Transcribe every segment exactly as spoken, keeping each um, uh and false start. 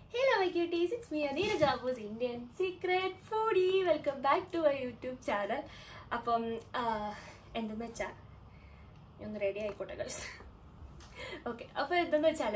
Hello my cuties, it's me Anira Jabo's Indian Secret Foodie. Welcome back to my YouTube channel. അപ്പം എന്തെന്ന് വെച്ചാൽ ഒന്ന് ready ആയിക്കോട്ടെ guys. Okay, അപ്പോൾ എന്തെന്ന് വെച്ചാൽ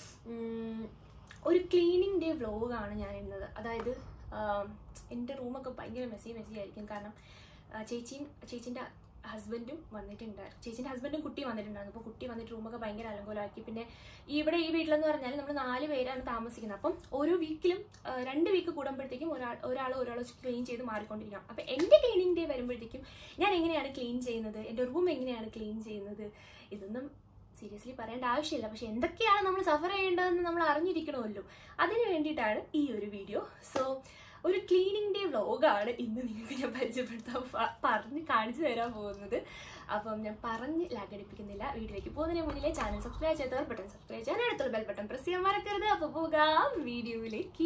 ഒരു ക്ലീനിങ് ഡേ വ്ലോഗാണ് ഞാൻ ഇന്നത്. അതായത് എൻ്റെ റൂമൊക്കെ ഭയങ്കര മെസ്സി മെസ്സി ആയിരിക്കും. കാരണം ചേച്ചിയും ചേച്ചീൻ്റെ ഹസ്ബൻഡും വന്നിട്ടുണ്ടായിരുന്നു. ചേച്ചീൻ്റെ ഹസ്ബൻഡും കുട്ടി വന്നിട്ടുണ്ടായിരുന്നു. അപ്പോൾ കുട്ടി വന്നിട്ട് റൂമൊക്കെ ഭയങ്കര അലങ്കോലമാക്കി. പിന്നെ ഇവിടെ ഈ വീട്ടിലെന്ന് പറഞ്ഞാൽ നമ്മൾ നാല് പേരാണ് താമസിക്കുന്നത്. അപ്പം ഓരോ വീക്കിലും രണ്ട് വീക്ക് കൂടുമ്പോഴത്തേക്കും ഒരാൾ ഒരാൾ ഒരാൾ ക്ലീൻ ചെയ്ത് മാറിക്കൊണ്ടിരിക്കണം. അപ്പം എൻ്റെ ക്ലീനിങ് ഡേ വരുമ്പോഴത്തേക്കും ഞാൻ എങ്ങനെയാണ് ക്ലീൻ ചെയ്യുന്നത്, എൻ്റെ റൂം എങ്ങനെയാണ് ക്ലീൻ ചെയ്യുന്നത്, ഇതൊന്നും സീരിയസ്ലി പറയേണ്ട ആവശ്യമില്ല. പക്ഷെ എന്തൊക്കെയാണ് നമ്മൾ സഫർ ചെയ്യേണ്ടതെന്ന് നമ്മൾ അറിഞ്ഞിരിക്കണമല്ലോ. അതിന് വേണ്ടിയിട്ടാണ് ഈ ഒരു വീഡിയോ. സോ ഒരു ക്ലീനിങ് ഡേ വ്ലോഗാണ് ഇന്ന് നിങ്ങൾക്ക് ഞാൻ പരിചയപ്പെടുത്താൻ പറഞ്ഞ് കാണിച്ചു തരാൻ പോകുന്നത്. അപ്പം ഞാൻ പറഞ്ഞ് ലാഗടിപ്പിക്കുന്നില്ല. വീഡിയോയിലേക്ക് പോകുന്നതിന് മുന്നിലെ ചാനൽ സബ്സ്ക്രൈബ് ചെയ്തവർ ബട്ടൺ സബ്സ്ക്രൈബ് ചെയ്യാൻ, അടുത്തുള്ള ബെൽ ബട്ടൺ പ്രസ് ചെയ്യാൻ മറക്കരുത്. അപ്പോൾ പോകാം വീഡിയോയിലേക്ക്.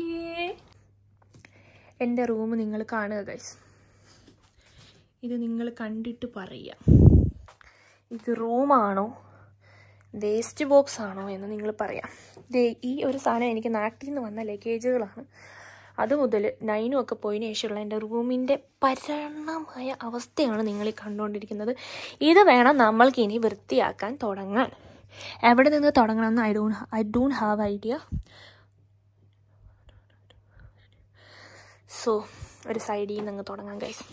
എൻ്റെ റൂം നിങ്ങൾ കാണുക ഗൈസ്. ഇത് നിങ്ങൾ കണ്ടിട്ട് പറയുക, ഇത് റൂമാണോ വേസ്റ്റ് ബോക്സ് ആണോ എന്ന് നിങ്ങൾ പറയാം. ഈ ഒരു സാധനം എനിക്ക് നാട്ടിൽ നിന്ന് വന്ന ലഗേജുകളാണ്. അതുമുതൽ നൈനും ഒക്കെ പോയതിനു ശേഷമുള്ള എൻ്റെ റൂമിൻ്റെ പരണമായ അവസ്ഥയാണ് നിങ്ങൾ ഈ കണ്ടുകൊണ്ടിരിക്കുന്നത്. ഇത് വേണം നമ്മൾക്ക് ഇനി വൃത്തിയാക്കാൻ തുടങ്ങാൻ. എവിടെ നിന്ന് തുടങ്ങണമെന്ന് I don't I don't have idea. So ഒരു സൈഡിൽ നിന്ന് അങ്ങ് തുടങ്ങാം ഗൈസ്.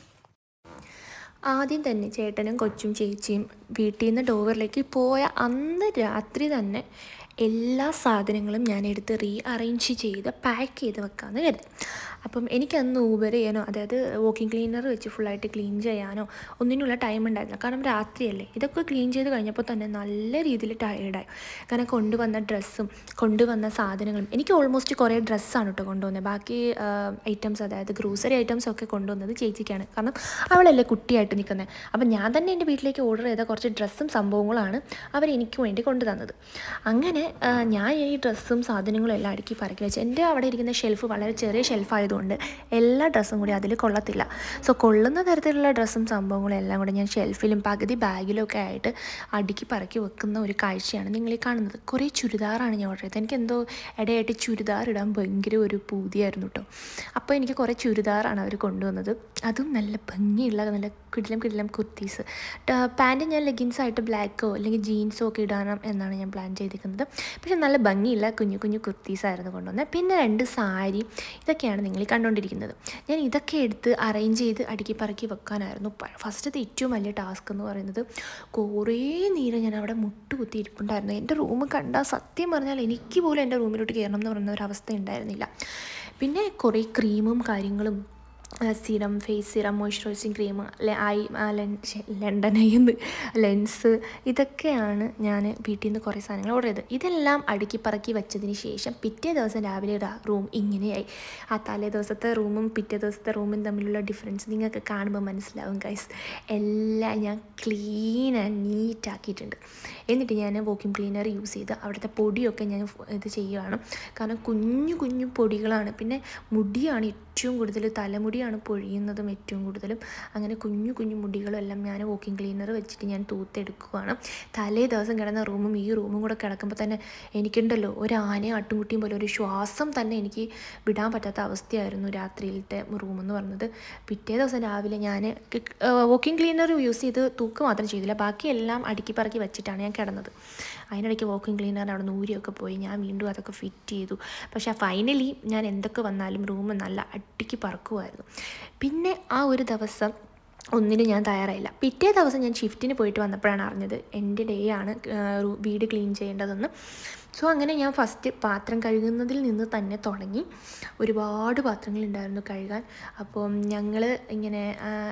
ആദ്യം തന്നെ ചേട്ടനും കൊച്ചും ചേച്ചിയും വീട്ടിൽ നിന്ന് ഡോവറിലേക്ക് പോയ അന്ന് രാത്രി തന്നെ എല്ലാ സാധനങ്ങളും ഞാൻ എടുത്ത് റീ അറേഞ്ച് ചെയ്ത് പാക്ക് ചെയ്ത് വെക്കാമെന്ന് കരുതി. അപ്പം എനിക്കന്ന് ഊബർ ചെയ്യാനോ അതായത് വാക്കിംഗ് ക്ലീനർ വെച്ച് ഫുള്ളായിട്ട് ക്ലീൻ ചെയ്യാനോ ഒന്നിനുള്ള ടൈം ഉണ്ടായിരുന്നില്ല. കാരണം രാത്രിയല്ലേ. ഇതൊക്കെ ക്ലീൻ ചെയ്ത് കഴിഞ്ഞപ്പോൾ തന്നെ നല്ല രീതിയിൽ ടയേർഡായി. കാരണം കൊണ്ടുവന്ന ഡ്രസ്സും കൊണ്ടുവന്ന സാധനങ്ങളും, എനിക്ക് ഓൾമോസ്റ്റ് കുറേ ഡ്രസ്സാണ് കേട്ടോ കൊണ്ടുവന്നത്. ബാക്കി ഐറ്റംസ് അതായത് ഗ്രോസറി ഐറ്റംസൊക്കെ കൊണ്ടുവന്നത് ചേച്ചിക്കാണ്. കാരണം അവളല്ലേ കുട്ടിയായിട്ട് നിൽക്കുന്നത്. അപ്പം ഞാൻ തന്നെ എൻ്റെ വീട്ടിലേക്ക് ഓർഡർ ചെയ്ത കുറച്ച് ഡ്രസ്സും സംഭവങ്ങളാണ് അവരെനിക്ക് വേണ്ടി കൊണ്ടു തന്നത്. അങ്ങനെ ഞാൻ ഈ ഡ്രസ്സും സാധനങ്ങളും എല്ലാം അടുക്കി പറക്കി വെച്ച്, എൻ്റെ അവിടെ ഇരിക്കുന്ന ഷെൽഫ് വളരെ ചെറിയ ഷെൽഫായതുകൊണ്ട് എല്ലാ ഡ്രസ്സും കൂടി അതിൽ കൊള്ളത്തില്ല. സോ കൊള്ളുന്ന തരത്തിലുള്ള ഡ്രസ്സും സംഭവങ്ങളും എല്ലാം കൂടി ഞാൻ ഷെൽഫിലും പകുതി ബാഗിലും ഒക്കെ ആയിട്ട് അടുക്കി പറക്കി വെക്കുന്ന ഒരു കാഴ്ചയാണ് നിങ്ങൾ ഈ കാണുന്നത്. കുറേ ചുരിദാറാണ് ഞാൻ ഓർഡർ ചെയ്തത്. എനിക്കെന്തോ ഇടയായിട്ട് ചുരിദാർ ഇടാൻ ഭയങ്കര ഒരു പൂതിയായിരുന്നു കേട്ടോ. അപ്പോൾ എനിക്ക് കുറേ ചുരിദാറാണ് അവർ കൊണ്ടുവന്നത്. അതും നല്ല ഭംഗിയുള്ള നല്ല കിടിലം കിടിലം കുർത്തീസ്. പാൻറ്റ് ഞാൻ ലെഗിൻസായിട്ട് ബ്ലാക്കോ അല്ലെങ്കിൽ ജീൻസോ ഒക്കെ ഇടാനും എന്നാണ് ഞാൻ പ്ലാൻ ചെയ്തിരിക്കുന്നത്. പക്ഷെ നല്ല ഭംഗിയുള്ള കുഞ്ഞു കുഞ്ഞു കുർത്തീസായിരുന്നു കൊണ്ടുവന്നത്. പിന്നെ രണ്ട് സാരി, ഇതൊക്കെയാണ് നിങ്ങൾ ഈ കണ്ടുകൊണ്ടിരിക്കുന്നത്. ഞാൻ ഇതൊക്കെ എടുത്ത് അറേഞ്ച് ചെയ്ത് അടുക്കി പറക്കി വെക്കാനായിരുന്നു ഫസ്റ്റത്തെ ഏറ്റവും വലിയ ടാസ്ക് എന്ന് പറയുന്നത്. കുറേ നേരം ഞാൻ അവിടെ മുട്ടുകുത്തി ഇരിപ്പുണ്ടായിരുന്നു. എൻ്റെ റൂം കണ്ടാൽ സത്യം പറഞ്ഞാൽ എനിക്ക് പോലും എൻ്റെ റൂമിലോട്ട് കയറണം എന്ന് പറയുന്ന ഒരവസ്ഥ ഉണ്ടായിരുന്നില്ല. പിന്നെ കുറേ ക്രീമും കാര്യങ്ങളും, serum, face serum, moisturising cream, eye lens London ഐന്ന് ലെൻസ്, ഇതൊക്കെയാണ് ഞാൻ വീട്ടിൽ നിന്ന് കുറേ സാധനങ്ങൾ ഓർഡർ ചെയ്തത്. ഇതെല്ലാം അടുക്കി പറക്കി വെച്ചതിന് ശേഷം പിറ്റേ ദിവസം രാവിലെ റൂം ഇങ്ങനെയായി. ആ തലേ ദിവസത്തെ റൂമും പിറ്റേ ദിവസത്തെ റൂമും തമ്മിലുള്ള ഡിഫറൻസ് നിങ്ങൾക്ക് കാണുമ്പോൾ മനസ്സിലാവും ഗൈസ്. എല്ലാം ഞാൻ ക്ലീൻ ആൻഡ് നീറ്റ് ആക്കിയിട്ടുണ്ട്. എന്നിട്ട് ഞാൻ വാക്യൂം ക്ലീനർ യൂസ് ചെയ്ത് അവിടുത്തെ പൊടിയൊക്കെ ഞാൻ ഇത് ചെയ്യുകയാണ്. കാരണം കുഞ്ഞു കുഞ്ഞു പൊടികളാണ്. പിന്നെ മുടിയാണ് ഏറ്റവും കൂടുതൽ, തലമുടിയാണ് പൊഴിയുന്നതും ഏറ്റവും കൂടുതലും. അങ്ങനെ കുഞ്ഞു കുഞ്ഞു മുടികളും എല്ലാം ഞാൻ വാക്യൂം ക്ലീനർ വെച്ചിട്ട് ഞാൻ തൂത്തെടുക്കുകയാണ്. തലേ ദിവസം കിടന്ന റൂമും ഈ റൂമും കൂടെ കിടക്കുമ്പോൾ തന്നെ എനിക്കുണ്ടല്ലോ ഒരു ആനയും ആട്ടുംകുട്ടിയും പോലെ ഒരു ശ്വാസം തന്നെ എനിക്ക് വിടാൻ പറ്റാത്ത അവസ്ഥയായിരുന്നു രാത്രിയിലത്തെ റൂമെന്ന് പറഞ്ഞത്. പിറ്റേ ദിവസം രാവിലെ ഞാൻ വാക്യൂം ക്ലീനർ യൂസ് ചെയ്ത് തൂക്ക് മാത്രം ചെയ്തില്ല, ബാക്കിയെല്ലാം അടുക്കി പറക്കി വെച്ചിട്ടാണ് ഞാൻ കിടന്നത്. അതിനിടയ്ക്ക് വാക്യൂം ക്ലീനർ അവിടെ നൂരിയൊക്കെ പോയി ഞാൻ വീണ്ടും അതൊക്കെ ഫിറ്റ് ചെയ്തു. പക്ഷേ ഫൈനലി ഞാൻ എന്തൊക്കെ വന്നാലും റൂം നല്ല അടിക്ക് പറക്കുമായിരുന്നു. പിന്നെ ആ ഒരു ദിവസം ഒന്നിനും ഞാൻ തയ്യാറായില്ല. പിറ്റേ ദിവസം ഞാൻ ഷിഫ്റ്റിന് പോയിട്ട് വന്നപ്പോഴാണ് അറിഞ്ഞത് എൻ്റെ ഡേ ആണ് വീട് ക്ലീൻ ചെയ്യേണ്ടതെന്ന്. സോ അങ്ങനെ ഞാൻ ഫസ്റ്റ് പാത്രം കഴുകുന്നതിൽ നിന്ന് തന്നെ തുടങ്ങി. ഒരുപാട് പാത്രങ്ങളുണ്ടായിരുന്നു കഴുകാൻ. അപ്പം ഞങ്ങൾ ഇങ്ങനെ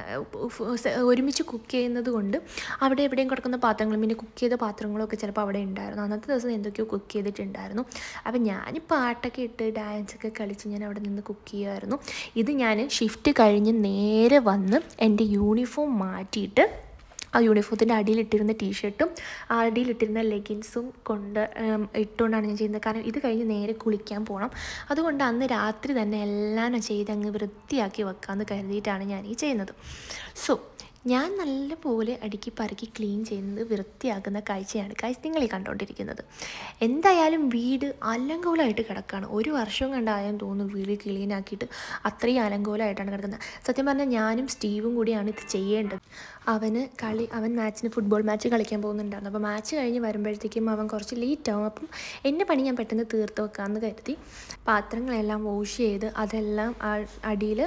ഒരുമിച്ച് കുക്ക് ചെയ്യുന്നത് കൊണ്ട് അവിടെ എവിടെയും കിടക്കുന്ന പാത്രങ്ങളും പിന്നെ കുക്ക് ചെയ്ത പാത്രങ്ങളൊക്കെ ചിലപ്പോൾ അവിടെ ഉണ്ടായിരുന്നു. അന്നത്തെ ദിവസം എന്തൊക്കെയോ കുക്ക് ചെയ്തിട്ടുണ്ടായിരുന്നു. അപ്പം ഞാൻ പാട്ടൊക്കെ ഇട്ട് ഡാൻസൊക്കെ കളിച്ച് ഞാൻ അവിടെ നിന്ന് കുക്ക് ചെയ്യുമായിരുന്നു. ഇത് ഞാൻ ഷിഫ്റ്റ് കഴിഞ്ഞ് നേരെ വന്ന് എൻ്റെ യൂണിഫോം മാറ്റിയിട്ട് ആ യൂണിഫോത്തിൻ്റെ അടിയിലിട്ടിരുന്ന ടീഷർട്ടും ആ അടിയിലിട്ടിരുന്ന ലെഗിൻസും കൊണ്ട് ഇട്ടുകൊണ്ടാണ് ഞാൻ ചെയ്യുന്നത്. കാരണം ഇത് കഴിഞ്ഞ് നേരെ കുളിക്കാൻ പോകണം. അതുകൊണ്ട് അന്ന് രാത്രി തന്നെ എല്ലാം ചെയ്ത് അങ്ങ് വൃത്തിയാക്കി വെക്കാമെന്ന് കരുതിയിട്ടാണ് ഞാൻ ഈ ചെയ്യുന്നത്. സോ ഞാൻ നല്ലപോലെ അടുക്കി പറക്കി ക്ലീൻ ചെയ്യുന്നത് വൃത്തിയാക്കുന്ന കാഴ്ചയാണ് കാഴ്ച നിങ്ങൾ ഈ കണ്ടുകൊണ്ടിരിക്കുന്നത്. എന്തായാലും വീട് അലങ്കോലമായിട്ട് കിടക്കുകയാണ്. ഒരു വർഷവും കണ്ടായെന്ന് തോന്നുന്നു വീട് ക്ലീൻ ആക്കിയിട്ട് അത്രയും അലങ്കോലമായിട്ടാണ് കിടക്കുന്നത്. സത്യം പറഞ്ഞാൽ ഞാനും സ്റ്റീവും കൂടിയാണ് ഇത് ചെയ്യേണ്ടത്. അവന് കളി അവൻ മാച്ചിന് ഫുട്ബോൾ മാച്ച് കളിക്കാൻ പോകുന്നുണ്ടായിരുന്നു. അപ്പോൾ മാച്ച് കഴിഞ്ഞ് വരുമ്പോഴത്തേക്കും അവൻ കുറച്ച് ലേറ്റ് ആവും. അപ്പം എൻ്റെ പണി ഞാൻ പെട്ടെന്ന് തീർത്ത് വെക്കാമെന്ന് കരുതി പാത്രങ്ങളെല്ലാം വാഷ് ചെയ്ത് അതെല്ലാം അടിയിൽ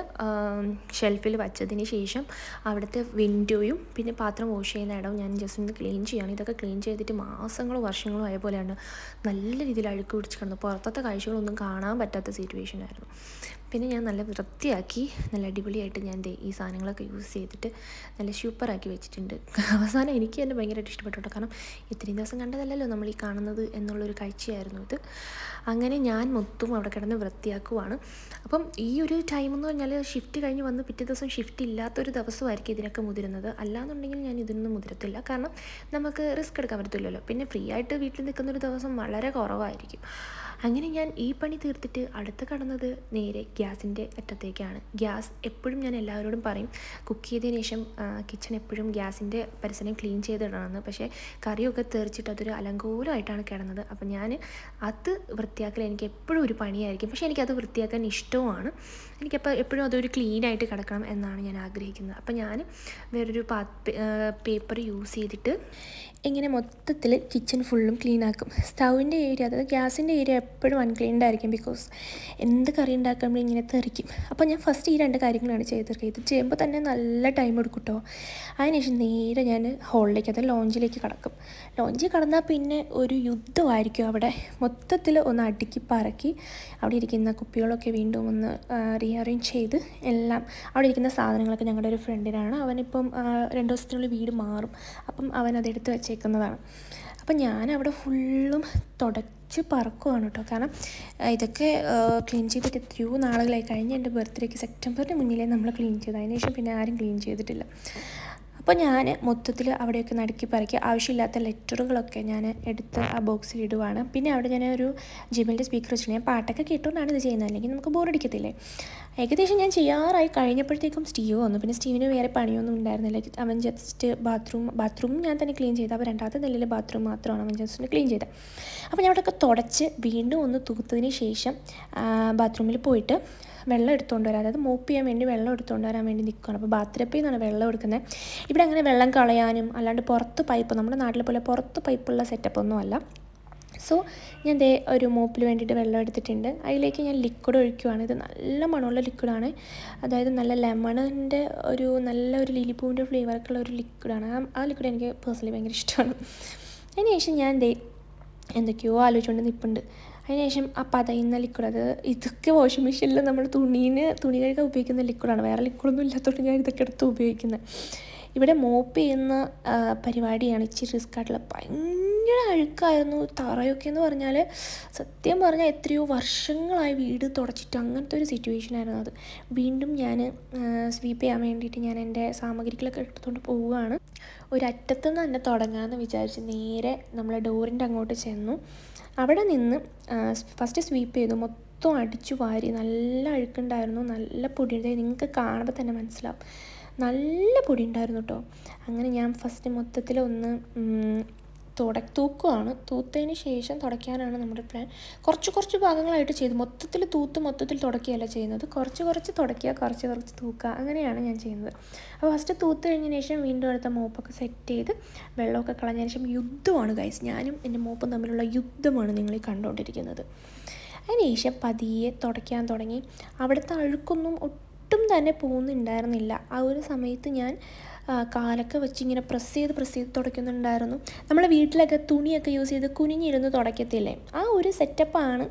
ഷെൽഫിൽ വച്ചതിന് ശേഷം അവിടുത്തെ വിൻഡോയും പിന്നെ പാത്രം വാഷ് ചെയ്യുന്ന ഇടവും ഞാൻ ജസ്റ്റ് ഒന്ന് ക്ലീൻ ചെയ്യുകയാണ്. ഇതൊക്കെ ക്ലീൻ ചെയ്തിട്ട് മാസങ്ങളോ വർഷങ്ങളോ ആയ പോലെയാണ് നല്ല രീതിയിൽ അഴുക്ക് പിടിച്ച് കിടന്നു. പുറത്തത്തെ കാഴ്ചകളൊന്നും കാണാൻ പറ്റാത്ത സിറ്റുവേഷനായിരുന്നു. പിന്നെ ഞാൻ നല്ല വൃത്തിയാക്കി നല്ല അടിപൊളിയായിട്ട് ഞാൻ ഈ സാധനങ്ങളൊക്കെ യൂസ് ചെയ്തിട്ട് നല്ല സൂപ്പറാക്കി വെച്ചിട്ടുണ്ട്. അവസാനം എനിക്ക് തന്നെ ഭയങ്കരമായിട്ട് ഇഷ്ടപ്പെട്ടു കേട്ടോ. കാരണം ഇത്രയും ദിവസം കണ്ടതല്ലല്ലോ നമ്മൾ ഈ കാണുന്നത് എന്നുള്ളൊരു കാഴ്ചയായിരുന്നു ഇത്. അങ്ങനെ ഞാൻ മൊത്തം അവിടെ കിടന്ന് വൃത്തിയാക്കുവാണ്. അപ്പം ഈ ഒരു ടൈം എന്ന് പറഞ്ഞാൽ ഷിഫ്റ്റ് കഴിഞ്ഞ് വന്ന് പിറ്റേ ദിവസം ഷിഫ്റ്റ് ഇല്ലാത്തൊരു ദിവസമായിരിക്കും ഇതിനൊക്കെ മുതിരുന്നത്. അല്ലാന്നുണ്ടെങ്കിൽ ഞാൻ ഇതിനൊന്നും മുതിരത്തില്ല. കാരണം നമുക്ക് റിസ്ക് എടുക്കാൻ പറ്റത്തില്ലല്ലോ. പിന്നെ ഫ്രീ ആയിട്ട് വീട്ടിൽ നിൽക്കുന്നൊരു ദിവസം വളരെ കുറവായിരിക്കും. അങ്ങനെ ഞാൻ ഈ പണി തീർത്തിട്ട് അടുത്ത് കടന്നത് നേരെ ഗ്യാസിൻ്റെ അറ്റത്തേക്കാണ്. ഗ്യാസ് എപ്പോഴും ഞാൻ എല്ലാവരോടും പറയും കുക്ക് ചെയ്തതിന് ശേഷം കിച്ചൺ എപ്പോഴും ഗ്യാസിൻ്റെ പരിസരം ക്ലീൻ ചെയ്തിടണമെന്ന്. പക്ഷേ കറിയൊക്കെ തെറിച്ചിട്ട് അതൊരു അലങ്കോലമായിട്ടാണ് കിടന്നത്. അപ്പം ഞാൻ അത് വൃത്തിയാക്കൽ എനിക്ക് എപ്പോഴും ഒരു പണിയായിരിക്കും. പക്ഷേ എനിക്കത് വൃത്തിയാക്കാൻ ഇഷ്ടവുമാണ്. എനിക്കപ്പോൾ എപ്പോഴും അതൊരു ക്ലീനായിട്ട് കിടക്കണം എന്നാണ് ഞാൻ ആഗ്രഹിക്കുന്നത്. അപ്പം ഞാൻ വേറൊരു പാ പേപ്പർ യൂസ് ചെയ്തിട്ട് ഇങ്ങനെ മൊത്തത്തിൽ കിച്ചൺ ഫുള്ളും ക്ലീനാക്കും. സ്റ്റൗവിൻ്റെ ഏരിയ അതായത് ഗ്യാസിൻ്റെ ഏരിയ എപ്പോഴും അൺക്ലീൻഡ് ആയിരിക്കും. ബിക്കോസ് എന്ത് കറി ഉണ്ടാക്കുമ്പോൾ ഇങ്ങനെ തെറിക്കും. അപ്പോൾ ഞാൻ ഫസ്റ്റ് ഈ രണ്ട് കാര്യങ്ങളാണ് ചെയ്തിരിക്കുക. ഇത് ചെയ്യുമ്പോൾ തന്നെ നല്ല ടൈം എടുക്കും കേട്ടോ. അതിനുശേഷം നേരെ ഞാൻ ഹോളിലേക്ക് അതായത് ലോഞ്ചിലേക്ക് കടക്കും. ലോഞ്ചിൽ കടന്നാൽ പിന്നെ ഒരു യുദ്ധമായിരിക്കും അവിടെ. മൊത്തത്തിൽ ഒന്ന് അടുക്കി പറക്കി അവിടെ ഇരിക്കുന്ന കുപ്പികളൊക്കെ വീണ്ടും ഒന്ന് റീഅറേഞ്ച് ചെയ്ത് എല്ലാം അവിടെ ഇരിക്കുന്ന സാധനങ്ങളൊക്കെ ഞങ്ങളുടെ ഒരു ഫ്രണ്ടിനാണ്. അവനിപ്പം രണ്ട് ദിവസത്തിനുള്ളിൽ വീട് മാറും. അപ്പം അവൻ അതെടുത്ത് വെച്ചേക്കുന്നതാണ്. അപ്പം ഞാനവിടെ ഫുള്ളും തുടച്ച് പറക്കുവാണ് കേട്ടോ. കാരണം ഇതൊക്കെ ക്ലീൻ ചെയ്തിട്ട് എത്രയോ നാളുകളായി. കഴിഞ്ഞ എൻ്റെ ബർത്ത്ഡേക്ക് സെപ്റ്റംബറിന് മുന്നിലേ നമ്മൾ ക്ലീൻ ചെയ്തു. അതിന് ശേഷം പിന്നെ ആരും ക്ലീൻ ചെയ്തിട്ടില്ല. അപ്പോൾ ഞാൻ മൊത്തത്തിൽ അവിടെയൊക്കെ നടുക്കി പറക്കി ആവശ്യമില്ലാത്ത ലെറ്ററുകളൊക്കെ ഞാൻ എടുത്ത് ആ ബോക്സിൽ ഇടുവാണ്. പിന്നെ അവിടെ ഞാൻ ഒരു ജിബിൻ്റെ സ്പീക്കർ വെച്ചിട്ട് ഞാൻ പാട്ടൊക്കെ കേട്ടുകൊണ്ടാണ് ഇത് ചെയ്യുന്നത്. അല്ലെങ്കിൽ നമുക്ക് ബോറടിക്കത്തില്ലേ. ഏകദേശം ഞാൻ ചെയ്യാറായി കഴിഞ്ഞപ്പോഴത്തേക്കും സ്റ്റീവ് വന്നു. പിന്നെ സ്റ്റീവിന് വേറെ പണിയൊന്നും ഉണ്ടായിരുന്നില്ല. അവൻ ജസ്റ്റ് ബാത്റൂം ബാത്റൂം ഞാൻ തന്നെ ക്ലീൻ ചെയ്ത്. അപ്പോൾ രണ്ടാമത്തെ നിലയിൽ ബാത്റൂം മാത്രമാണ് അവൻ ജസ്റ്റ് ക്ലീൻ ചെയ്തത്. അപ്പോൾ ഞാൻ അവിടെയൊക്കെ തുടച്ച് വീണ്ടും ഒന്ന് തൂത്തതിന് ശേഷം ബാത്റൂമിൽ പോയിട്ട് വെള്ളം എടുത്തുകൊണ്ട് വരാം. അതായത് മോപ്പ് ചെയ്യാൻ വേണ്ടി വെള്ളം എടുത്തുകൊണ്ട് വരാൻ വേണ്ടി നിൽക്കുകയാണ്. അപ്പോൾ ബാത്റൂമിൽ നിന്നാണ് വെള്ളം എടുക്കുന്നത്. ഇവിടെ അങ്ങനെ വെള്ളം കളയാനും അല്ലാണ്ട് പുറത്ത് പൈപ്പ് നമ്മുടെ നാട്ടിലെ പോലെ പുറത്ത് പൈപ്പുള്ള സെറ്റപ്പൊന്നും അല്ല. സോ ഞാൻ ദേ ഒരു മോപ്പിൽ വേണ്ടിയിട്ട് വെള്ളം എടുത്തിട്ടുണ്ട്. അതിലേക്ക് ഞാൻ ലിക്വിഡ് ഒഴിക്കുകയാണ്. ഇത് നല്ല മണമുള്ള ലിക്വിഡാണ്. അതായത് നല്ല ലെമണിൻ്റെ ഒരു നല്ല ഒരു ലിലിപ്പൂവിൻ്റെ ഫ്ലേവറൊക്കെയുള്ള ഒരു ലിക്വിഡാണ്. ആ ആ ലിക്വിഡ് എനിക്ക് പേഴ്സണലി ഭയങ്കര ഇഷ്ടമാണ്. അതിന് ശേഷം ഞാൻ ദേ എന്തൊക്കെയോ ആലോചിച്ചുകൊണ്ട് നിൽപ്പുണ്ട്. അതിനുശേഷം ആ പതയുന്ന ലിക്വിഡ് അത് ഇതൊക്കെ വാഷിംഗ് മെഷീനിൽ നമ്മൾ തുണീന് തുണി കഴുകാൻ ഉപയോഗിക്കുന്ന ലിക്വിഡാണ്. വേറെ ലിക്വിഡൊന്നും ഇല്ലാത്തതുകൊണ്ട് ഞാൻ ഇതൊക്കെ എടുത്ത് ഉപയോഗിക്കുന്നത്. ഇവിടെ മോപ്പ് ചെയ്യുന്ന പരിപാടിയാണ് ഇച്ചിരി റിസ്ക് ആയിട്ടുള്ള. ഭയങ്കര അഴുക്കായിരുന്നു തറയൊക്കെ എന്ന് പറഞ്ഞാൽ. സത്യം പറഞ്ഞാൽ എത്രയോ വർഷങ്ങളായി വീട് തുടച്ചിട്ട് അങ്ങനത്തെ ഒരു സിറ്റുവേഷനായിരുന്നു അത്. വീണ്ടും ഞാൻ സ്വീപ്പ് ചെയ്യാൻ വേണ്ടിയിട്ട് ഞാൻ എൻ്റെ സാമഗ്രികളൊക്കെ എടുത്തുകൊണ്ട് പോവുകയാണ്. ഒരറ്റത്തു നിന്ന് തന്നെ തുടങ്ങാമെന്ന് വിചാരിച്ച് നേരെ നമ്മൾ ഡോറിൻ്റെ അങ്ങോട്ട് ചെന്നു. അവിടെ നിന്ന് ഫസ്റ്റ് സ്വീപ്പ് ചെയ്തു. മൊത്തം അടിച്ചു വാരി. നല്ല അഴുക്കുണ്ടായിരുന്നു, നല്ല പൊടി ഉണ്ടായി. നിങ്ങൾക്ക് കാണുമ്പോൾ തന്നെ മനസ്സിലാവും നല്ല പൊടി ഉണ്ടായിരുന്നു കേട്ടോ. അങ്ങനെ ഞാൻ ഫസ്റ്റ് മൊത്തത്തിൽ ഒന്ന് തുട തൂക്കുവാണ്. തൂത്തതിന് ശേഷം തുടയ്ക്കാനാണ് നമ്മുടെ പ്ലാൻ. കുറച്ച് കുറച്ച് ഭാഗങ്ങളായിട്ട് ചെയ്തു. മൊത്തത്തിൽ തൂത്ത് മൊത്തത്തിൽ തുടക്കുകയല്ല ചെയ്യുന്നത്. കുറച്ച് കുറച്ച് തുടയ്ക്കുക, കുറച്ച് കുറച്ച് തൂക്കുക, അങ്ങനെയാണ് ഞാൻ ചെയ്യുന്നത്. അപ്പോൾ ഫസ്റ്റ് തൂത്ത് കഴിഞ്ഞതിന് ശേഷം വീണ്ടും അടുത്ത മോപ്പൊക്കെ സെറ്റ് ചെയ്ത് വെള്ളമൊക്കെ കളഞ്ഞതിന് ശേഷം യുദ്ധമാണ് ഗൈസ്. ഞാനും എൻ്റെ മോപ്പും തമ്മിലുള്ള യുദ്ധമാണ് നിങ്ങൾ ഈ കണ്ടുകൊണ്ടിരിക്കുന്നത്. അതിന് ശേഷം പതിയെ തുടയ്ക്കാൻ തുടങ്ങി. അവിടുത്തെ അഴുക്കൊന്നും ഒട്ടും തന്നെ പോകുന്നുണ്ടായിരുന്നില്ല. ആ ഒരു സമയത്ത് ഞാൻ കാലൊക്കെ വെച്ച് ഇങ്ങനെ പ്രസ് ചെയ്ത് പ്രസ് ചെയ്ത് തുടയ്ക്കുന്നുണ്ടായിരുന്നു. നമ്മളെ വീട്ടിലൊക്കെ തുണിയൊക്കെ യൂസ് ചെയ്ത് കുനിഞ്ഞിരുന്ന് തുടയ്ക്കത്തില്ലേ, ആ ഒരു സെറ്റപ്പാണ്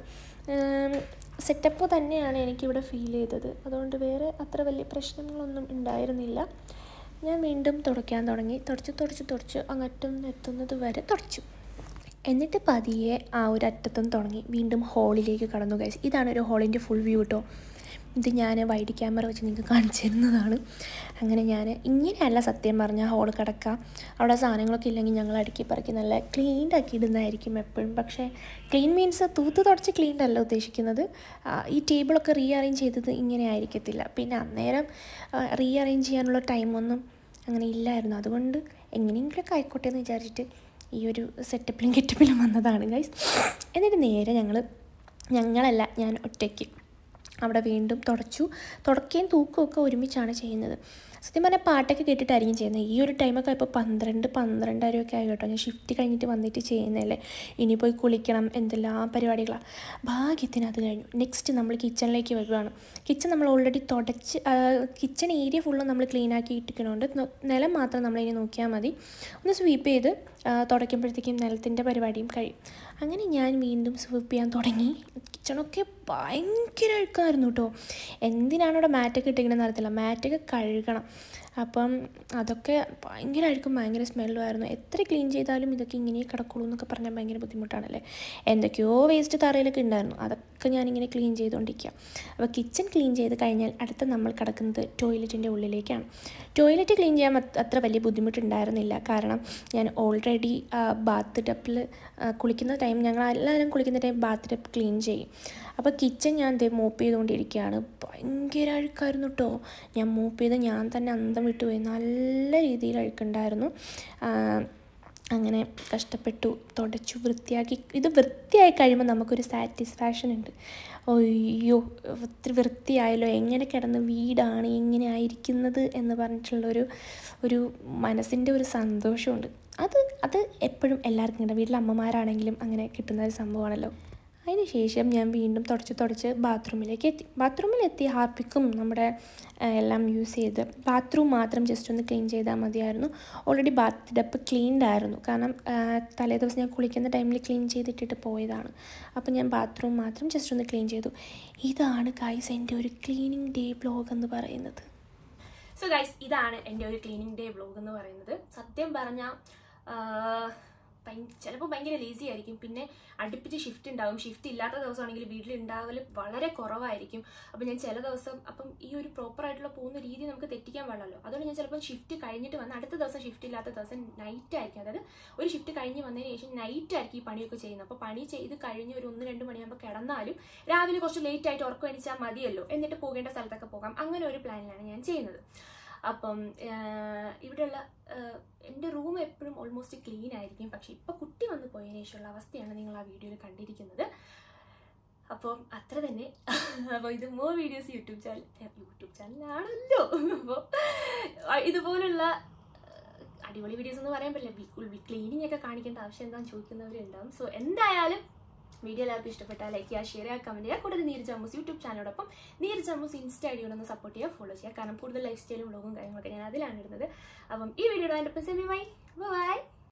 സെറ്റപ്പ് തന്നെയാണ് എനിക്കിവിടെ ഫീൽ ചെയ്തത്. അതുകൊണ്ട് വേറെ അത്ര വലിയ പ്രശ്നങ്ങളൊന്നും ഉണ്ടായിരുന്നില്ല. ഞാൻ വീണ്ടും തുടയ്ക്കാൻ തുടങ്ങി. തുടച്ച് തുടച്ച് തുടച്ച് അങ്ങറ്റം എത്തുന്നത് വരെ തുടച്ചു. എന്നിട്ട് പതിയെ ആ ഒരു അറ്റത്തും തുടങ്ങി വീണ്ടും ഹോളിലേക്ക് കടന്നു ഗൈസ്. ഇതാണ് ഒരു ഹോളിൻ്റെ ഫുൾ വ്യൂ കേട്ടോ. ഇത് ഞാൻ വൈഡ് ക്യാമറ വെച്ച് നിങ്ങൾക്ക് കാണിച്ചു തരുന്നതാണ്. അങ്ങനെ ഞാൻ ഇങ്ങനെയല്ല സത്യം പറഞ്ഞാൽ ഹോൾ കിടക്കുക. അവിടെ സാധനങ്ങളൊക്കെ ഇല്ലെങ്കിൽ ഞങ്ങൾ അടുക്കി പറക്കി നല്ല ക്ലീൻഡ് ആക്കി ഇടുന്നതായിരിക്കും എപ്പോഴും. പക്ഷേ ക്ലീൻ മീൻസ് തൂത്ത് തുടച്ച് ക്ലീൻഡ് അല്ല ഉദ്ദേശിക്കുന്നത്. ഈ ടേബിളൊക്കെ റീ അറേഞ്ച് ചെയ്തത് ഇങ്ങനെ ആയിരിക്കത്തില്ല. പിന്നെ അന്നേരം റീ അറേഞ്ച് ചെയ്യാനുള്ള ടൈമൊന്നും അങ്ങനെ ഇല്ലായിരുന്നു. അതുകൊണ്ട് എങ്ങനെയെങ്കിലുമൊക്കെ ആയിക്കോട്ടെ എന്ന് വിചാരിച്ചിട്ട് ഈ ഒരു സെറ്റപ്പിലും ഗെറ്റപ്പിലും വന്നതാണ് ഗൈസ്. എന്നിട്ട് നേരെ ഞങ്ങൾ ഞങ്ങളല്ല ഞാൻ ഒറ്റയ്ക്ക് അവിടെ വീണ്ടും തുടച്ചു. തുടക്കുകയും തൂക്കുകയൊക്കെ ഒരുമിച്ചാണ് ചെയ്യുന്നത്. സത്യം പറഞ്ഞാൽ പാട്ടൊക്കെ കേട്ടിട്ടായിരിക്കും ചെയ്യുന്നത്. ഈ ഒരു ടൈമൊക്കെ ഇപ്പോൾ പന്ത്രണ്ട് പന്ത്രണ്ടരയൊക്കെ ആയി കേട്ടോ. ഞാൻ ഷിഫ്റ്റ് കഴിഞ്ഞിട്ട് വന്നിട്ട് ചെയ്യുന്നതല്ലേ. ഇനി പോയി കുളിക്കണം, എന്തെല്ലാം പരിപാടികളാണ്. ഭാഗ്യത്തിന് അത് കഴിഞ്ഞു. നെക്സ്റ്റ് നമ്മൾ കിച്ചണിലേക്ക് വരുവാണ്. കിച്ചൺ നമ്മൾ ഓൾറെഡി തുടച്ച് കിച്ചൺ ഏരിയ ഫുള്ളും നമ്മൾ ക്ലീൻ ആക്കി ഇട്ടിരിക്കണോണ്ട് നിലം മാത്രം നമ്മളിനി നോക്കിയാൽ മതി. ഒന്ന് സ്വീപ്പ് ചെയ്ത് തുടയ്ക്കുമ്പോഴത്തേക്കും നിലത്തിൻ്റെ പരിപാടിയും കഴിയും. അങ്ങനെ ഞാൻ വീണ്ടും സ്വീപ്പ് ചെയ്യാൻ തുടങ്ങി. കിച്ചണൊക്കെ ഭയങ്കര അഴുക്കായിരുന്നു കേട്ടോ. എന്തിനാണ് അവിടെ മാറ്റൊക്കെ ഇട്ടിരിക്കണമെന്ന് അറിയത്തില്ല. മാറ്റൊക്കെ കഴുകണം. അപ്പം അതൊക്കെ ഭയങ്കര അഴുക്കും ഭയങ്കര സ്മെല്ലുമായിരുന്നു. എത്ര ക്ലീൻ ചെയ്താലും ഇതൊക്കെ ഇങ്ങനെ കിടക്കുള്ളൂ എന്നൊക്കെ പറഞ്ഞാൽ ഭയങ്കര ബുദ്ധിമുട്ടാണല്ലേ. എന്തൊക്കെയോ വേസ്റ്റ് തറയിലൊക്കെ ഉണ്ടായിരുന്നു. അതൊക്കെ ഞാനിങ്ങനെ ക്ലീൻ ചെയ്തുകൊണ്ടിരിക്കുക. അപ്പോൾ കിച്ചൺ ക്ലീൻ ചെയ്ത് കഴിഞ്ഞാൽ അടുത്ത നമ്മൾ കിടക്കുന്നത് ടോയ്ലറ്റിൻ്റെ ഉള്ളിലേക്കാണ്. ടോയ്ലറ്റ് ക്ലീൻ ചെയ്യാൻ അത്ര വലിയ ബുദ്ധിമുട്ടുണ്ടായിരുന്നില്ല. കാരണം ഞാൻ ഓൾറെഡി ബാത്ത് ടപ്പിൽ കുളിക്കുന്ന ടൈം ഞങ്ങൾ എല്ലാവരും കുളിക്കുന്ന ടൈം ബാത്ത് ടപ്പ് ക്ലീൻ ചെയ്യും. അപ്പോൾ കിച്ചൺ ഞാൻ ദേ മോപ്പ് ചെയ്തുകൊണ്ടിരിക്കുകയാണ്. ഭയങ്കര അഴുക്കായിരുന്നു കേട്ടോ. ഞാൻ മോപ്പ് ചെയ്ത് ഞാൻ തന്നെ അന്തം വിട്ടുപോയി. നല്ല രീതിയിൽ അഴുക്കുണ്ടായിരുന്നു. അങ്ങനെ കഷ്ടപ്പെട്ടു തുടച്ചു വൃത്തിയാക്കി. ഇത് വൃത്തിയായി കഴിയുമ്പോൾ നമുക്കൊരു സാറ്റിസ്ഫാക്ഷൻ ഉണ്ട്. അയ്യോ ഒത്തിരി വൃത്തിയായല്ലോ, എങ്ങനെ കിടന്ന് വീടാണ് എങ്ങനെ ആയിരിക്കുന്നത് എന്ന് പറഞ്ഞിട്ടുള്ളൊരു ഒരു മനസ്സിൻ്റെ ഒരു സന്തോഷമുണ്ട്. അത് അത് എപ്പോഴും എല്ലാവർക്കും കിട്ടും. വീട്ടിലെ അമ്മമാരാണെങ്കിലും അങ്ങനെ കിട്ടുന്ന ഒരു സംഭവമാണല്ലോ. അതിന് ശേഷം ഞാൻ വീണ്ടും തുടച്ച് തുടച്ച് ബാത്റൂമിലേക്ക് എത്തി. ബാത്റൂമിലെത്തി ഹാർപ്പിക്കും നമ്മുടെ എല്ലാം യൂസ് ചെയ്ത് ബാത്റൂം മാത്രം ജസ്റ്റ് ഒന്ന് ക്ലീൻ ചെയ്താൽ മതിയായിരുന്നു. ഓൾറെഡി ബാത്ത് ടപ്പ് ക്ലീൻഡ് ആയിരുന്നു. കാരണം തലേ ദിവസം ഞാൻ കുളിക്കുന്ന ടൈമിൽ ക്ലീൻ ചെയ്തിട്ടിട്ട് പോയതാണ്. അപ്പോൾ ഞാൻ ബാത്റൂം മാത്രം ജസ്റ്റ് ഒന്ന് ക്ലീൻ ചെയ്തു. ഇതാണ് ഗൈസ് എൻ്റെ ഒരു ക്ലീനിങ് ഡേ വ്ലോഗ് എന്ന് പറയുന്നത്. സോ ഗൈസ് ഇതാണ് എൻ്റെ ഒരു ക്ലീനിങ് ഡേ വ്ലോഗ് എന്ന് പറയുന്നത്. സത്യം പറഞ്ഞാൽ ചിലപ്പോൾ ഭയങ്കര ലേസി ആയിരിക്കും. പിന്നെ അടുപ്പിച്ച് ഷിഫ്റ്റ് ഉണ്ടാവും. ഷിഫ്റ്റ് ഇല്ലാത്ത ദിവസമാണെങ്കിൽ വീട്ടിലുണ്ടാവൽ വളരെ കുറവായിരിക്കും. അപ്പോൾ ഞാൻ ചില ദിവസം അപ്പം ഈ ഒരു പ്രോപ്പറായിട്ടുള്ള പോകുന്ന രീതി നമുക്ക് തെറ്റിക്കാൻ പാടില്ലല്ലോ. അതുകൊണ്ട് ഞാൻ ചിലപ്പോൾ ഷിഫ്റ്റ് കഴിഞ്ഞിട്ട് വന്ന് അടുത്ത ദിവസം ഷിഫ്റ്റ് ഇല്ലാത്ത ദിവസം നൈറ്റ് ആയിരിക്കും. അതായത് ഒരു ഷിഫ്റ്റ് കഴിഞ്ഞ് വന്നതിന് ശേഷം നൈറ്റ് ആയിരിക്കും ഈ പണിയൊക്കെ ചെയ്യുന്നത്. അപ്പോൾ പണി ചെയ്ത് കഴിഞ്ഞ് ഒരു ഒന്ന് രണ്ട് മണിയാകുമ്പോൾ കിടന്നാലും രാവിലെ കുറച്ച് ലേറ്റ് ആയിട്ട് ഉറക്കം എണീച്ചാൽ മതിയല്ലോ, എന്നിട്ട് പോകേണ്ട സ്ഥലത്തൊക്കെ പോകാം. അങ്ങനെ ഒരു പ്ലാനിലാണ് ഞാൻ ചെയ്യുന്നത്. അപ്പം ഇവിടെയുള്ള എൻ്റെ റൂം എപ്പോഴും ഓൾമോസ്റ്റ് ക്ലീൻ ആയിരിക്കും. പക്ഷെ ഇപ്പോൾ കുട്ടി വന്ന് പോയതിനു ശേഷമുള്ള അവസ്ഥയാണ് നിങ്ങൾ ആ വീഡിയോയിൽ കണ്ടിരിക്കുന്നത്. അപ്പം അത്ര തന്നെ. അപ്പോൾ ഇത് more videos YouTube channel YouTube ചാനലാണല്ലോ. അപ്പോൾ ഇതുപോലുള്ള അടിപൊളി വീഡിയോസ് എന്ന് പറയാൻ പറ്റില്ല. ക്ലീനിങ് ഒക്കെ കാണിക്കേണ്ട ആവശ്യം എന്താണെന്ന് ചോദിക്കുന്നവരുണ്ടാവും. സോ എന്തായാലും വീഡിയോ എല്ലാവർക്കും ഇഷ്ടപ്പെട്ടാൽ ലൈക്ക് ചെയ്യുക, ഷെയർ ചെയ്യുക, കമൻറ്റ് ചെയ്യുക. കൂടാതെ നീരജ് അമ്മൂസ് യൂട്യൂബ് ചാനലോടൊപ്പം Neeraj Ammus insta I D ഒന്ന് സപ്പോർട്ട് ചെയ്യുക, ഫോളോ ചെയ്യുക. കാരണം കൂടുതൽ ലൈഫ് സ്റ്റൈലും വ്ലോഗും കാര്യങ്ങളൊക്കെ ഞാൻ അതിലാണ് ഇടുന്നത്. അപ്പം ഈ വീഡിയോയുടെ എൻ്റെ ബൈ ബൈ.